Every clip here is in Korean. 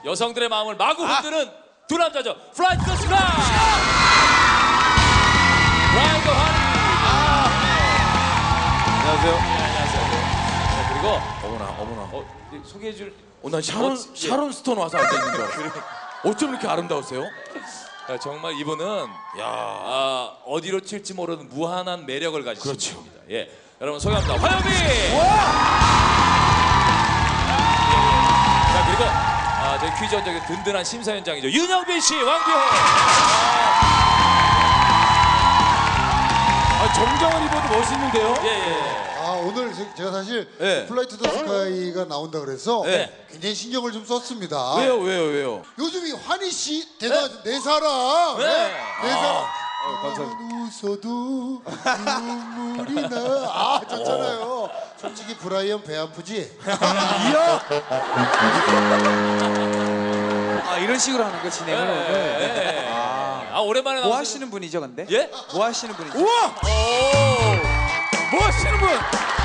여성들의 마음을 마구 흔드는 두 남자죠. 플라이 투 더 스카이. 브라이언과 환희. 안녕하세요. 네, 안녕하세요. 자, 그리고 어머나. 소개해줄. 난 샤론 스톤 와서 앉아 있는 줄 알았어요. 어쩜 이렇게 아름다우세요? 정말 이분은 어디로 튈지 모르는 무한한 매력을 가지고 있습니다. 예, 여러분 소개합니다. 화요비. 자, 그리고 저희 퀴즈 원작의 든든한 심사위원장이죠. 윤영빈 씨, 왕비호. 정장을 입어도 멋있는데요? 예. 오늘 제가 사실 네. 플라이 투 더 스카이가 나온다 그래서 네. 굉장히 신경을 좀 썼습니다. 왜요? 요즘 이 환희 씨 대단하죠. 내 사랑. 네. 내 사랑. 감사합니다. 웃어도 눈물이 나. 좋잖아요. 솔직히 브라이언 배 아프지? 이런 식으로 하는 거 진행을 오늘. 오랜만에 뭐 나오신- 하시는 분이죠, 근데? 예? 뭐 하시는 분이죠? 우와! 뭐 하시는 분?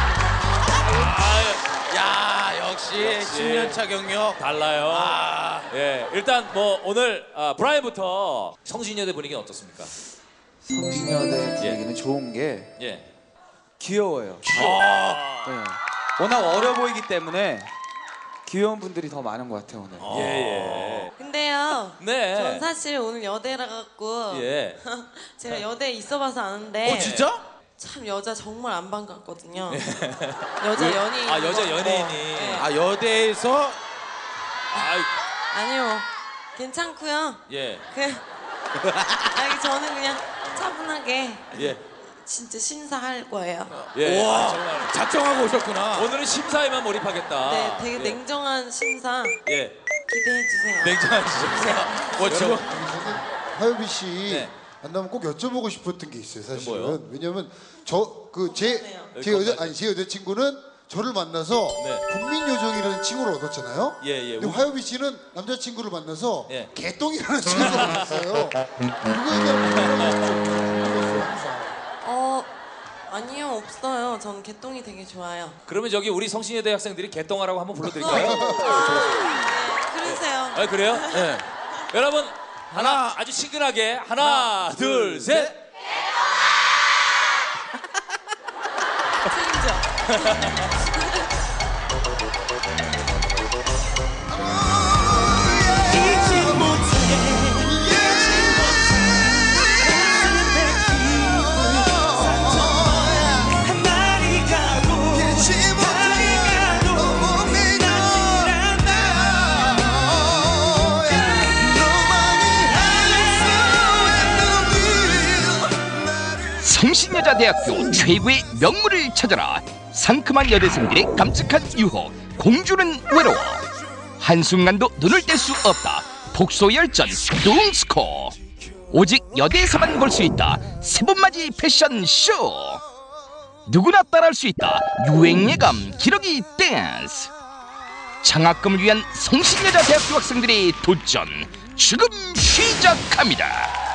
야, 역시 10년차 경력. 달라요. 예, 일단 뭐 오늘 브라이언부터 성신여대 분위기는 어떻습니까? 성신여대 분위기는 좋은 게 예. 귀여워요. 네. 워낙 어려 보이기 때문에 귀여운 분들이 더 많은 것 같아요, 오늘. 예. 근데요. 네. 전 사실 오늘 여대라 갖고 예. 제가 여대에 있어봐서 아는데 진짜? 참 여자 정말 안 반갑거든요. 여자 연예인. 여자 연예인이. 네. 여대에서 아니요. 괜찮고요. 예. 저는 그냥 차분하게 예. 진짜 심사할 거예요. 예. 우와. 정말. 작정하고 오셨구나. 오늘은 심사에만 몰입하겠다. 네, 되게 냉정한 심사 예. 기대해 주세요. 냉정한 심사. 지금 화요비 씨 네. 만나면 꼭 여쭤보고 싶었던 게 있어요. 사실은. 뭐요? 왜냐면 제 여자친구는 저를 만나서 네. 국민요정이라는 칭호를 얻었잖아요. 예. 근데 화요비 씨는 남자친구를 만나서 예. 개똥이라는 칭호를 얻었어요. 그거에 대한 아니요, 없어요. 전 개똥이 되게 좋아요. 그러면 저기 우리 성신여대 학생들이 개똥하라고 한번 불러드릴까요? 네, 그러세요. 그래요? 네. 여러분 아주 친근하게 하나, 둘, 셋. 책임져. 성신여자대학교 최고의 명물을 찾아라. 상큼한 여대생들의 깜찍한 유혹, 공주는 외로워. 한순간도 눈을 뗄 수 없다. 폭소열전 둥스코. 오직 여대에서만 볼 수 있다. 세번맞이 패션쇼. 누구나 따라할 수 있다. 유행예감 기러기 댄스. 장학금을 위한 성신여자대학교 학생들의 도전 지금 시작합니다.